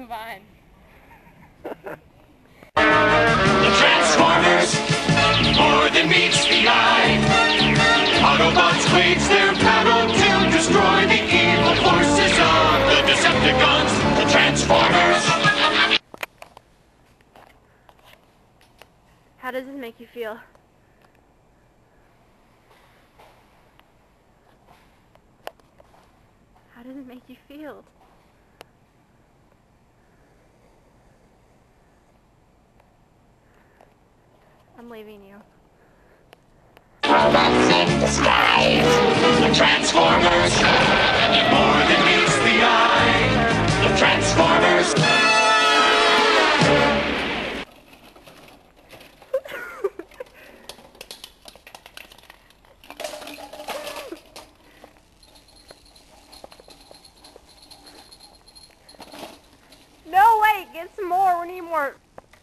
move on. The Transformers, more than meets the eye. Autobots wage their battle to destroy the evil forces of the Decepticons. The Transformers. How does this make you feel? How does it make you feel? I'm leaving you. Robots in disguise. The Transformers, more than meets the eye. The Transformers. No, wait, get some more. We need more.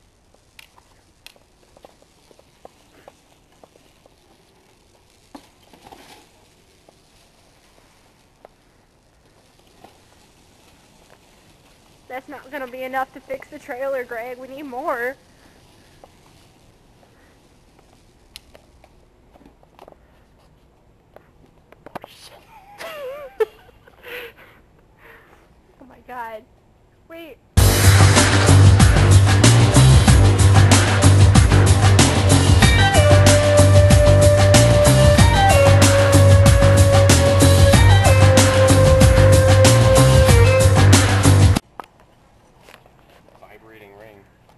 That's not gonna be enough to fix the trailer, Greg. We need more. Oh my god. Wait. Vibrating ring.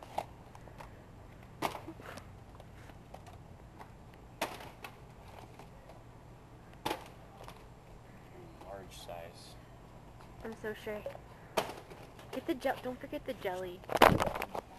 Large size. I'm so sure. Get the don't forget the jelly.